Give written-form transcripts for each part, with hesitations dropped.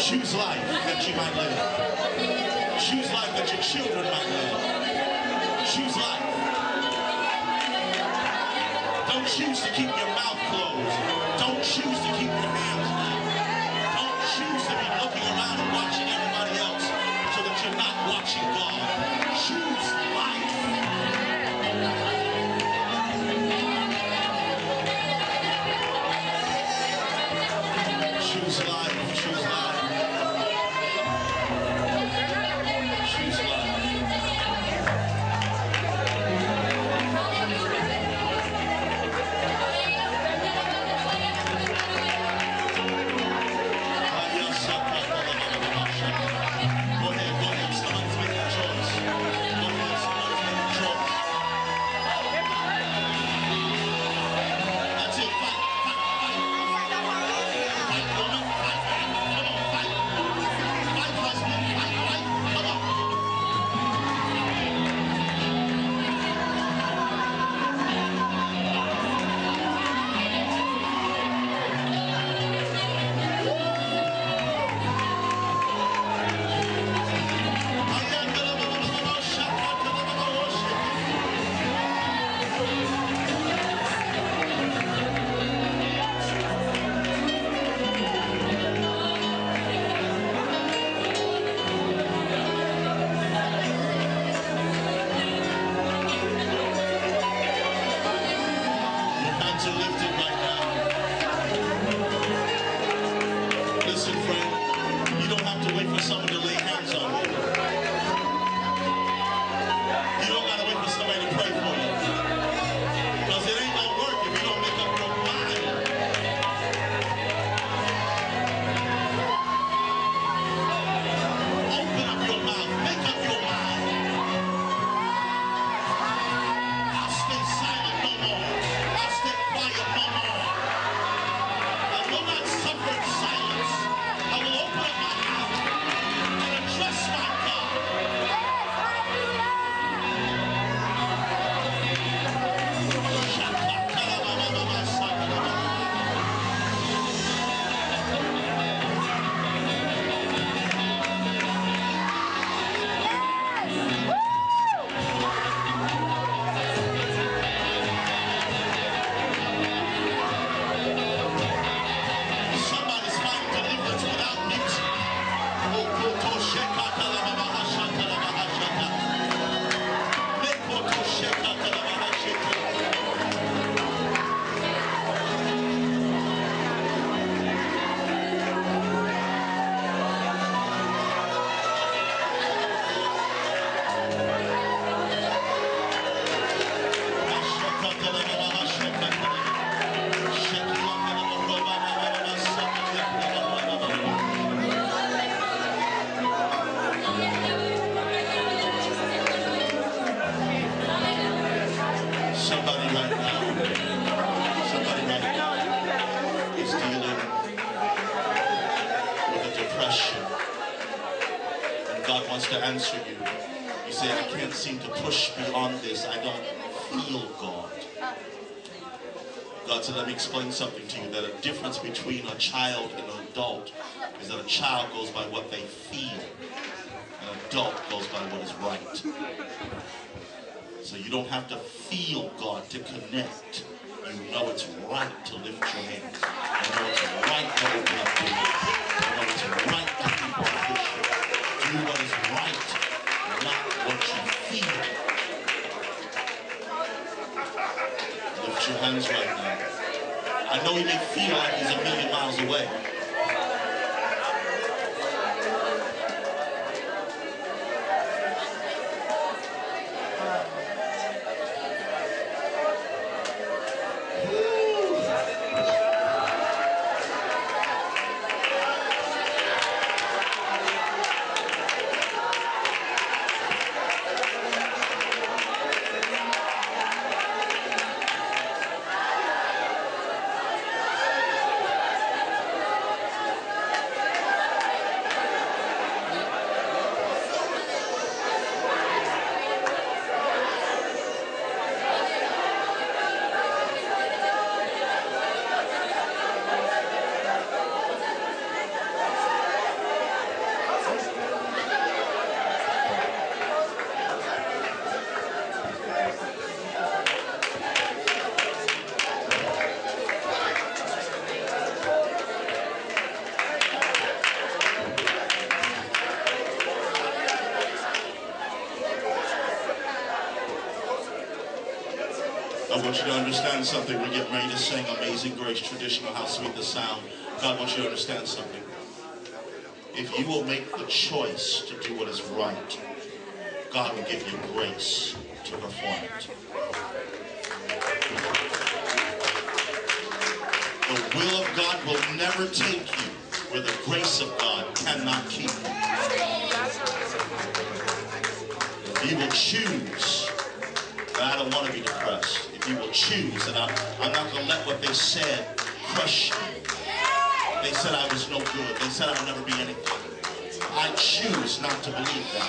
Choose life that you might live. Choose life that your children might live. Choose life. Don't choose to keep your mouth closed. Don't choose to keep your hands down. Don't choose to be looking around and watching everybody else so that you're not watching God. Choose life. Choose life. Choose life. Choose life. God wants to answer you. You say, I can't seem to push beyond this. I don't feel God. God said, let me explain something to you. That a difference between a child and an adult is that a child goes by what they feel. An adult goes by what is right. So you don't have to feel God to connect. You know it's right to lift your hands. You know it's right to open up your mouth. You know it's right to keep on pushing. Do what is right, not what you feel. Lift your hands right now. I know he may feel like he's a million miles away. I want you to understand something. We're getting ready to sing Amazing Grace, traditional, how sweet the sound. God wants you to understand something. If you will make the choice to do what is right, God will give you grace to perform it. The will of God will never take you where the grace of God cannot keep you. If you will choose that I don't want to be depressed, if you will choose that I'm not going to let what they said crush me. They said I was no good. They said I would never be anything. I choose not to believe that.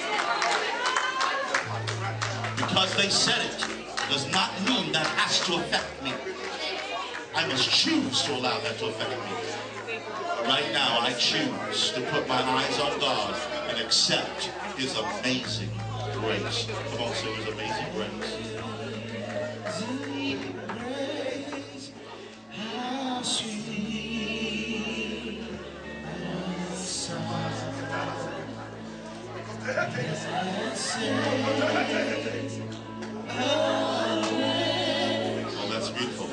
Because they said it does not mean that has to affect me. I must choose to allow that to affect me. Right now, I choose to put my eyes on God and accept His amazing grace. Come on, sing His amazing grace. How sweet the sound. Oh, that's beautiful.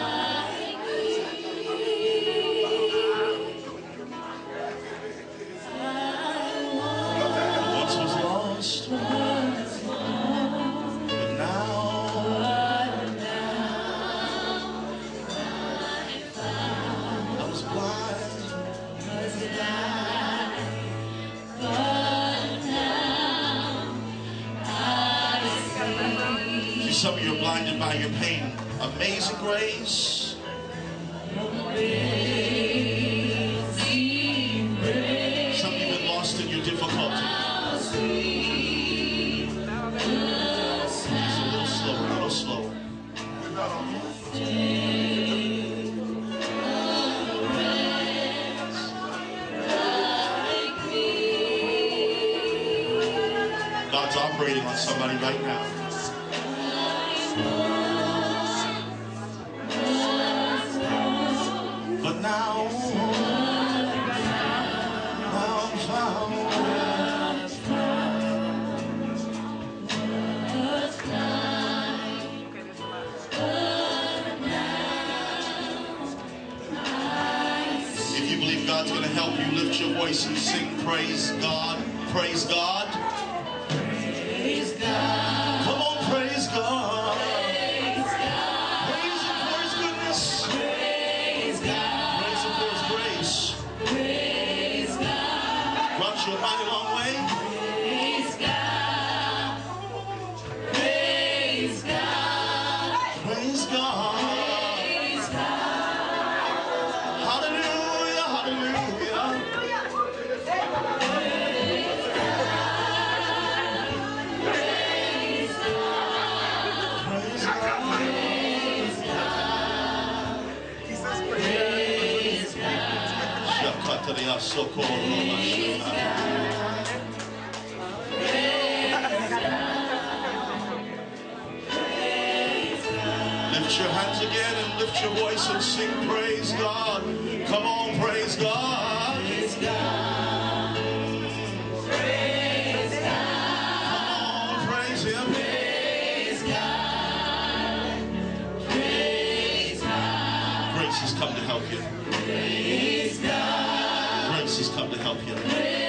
Once was lost, but now I was blind. Some of you are blinded by your pain. Amazing grace. Some of you have been lost in your difficulty. Just a little slower, a little slower. God's operating on somebody right now. But now I'm found. If you believe God's going to help you, lift your voice and sing praise God. Praise God. Praise God. Come on, praise God. A mighty long way. Praise God. Praise God. Praise God. Praise God. Hallelujah. Hallelujah. Praise God. Praise God. Praise God. He says praise God. Lift your hands again and lift your voice and sing praise God. Come on, praise God. Praise God. Praise God. Come on, praise Him. Praise God. Praise God. Grace has come to help you. Praise God. Grace has come to help you.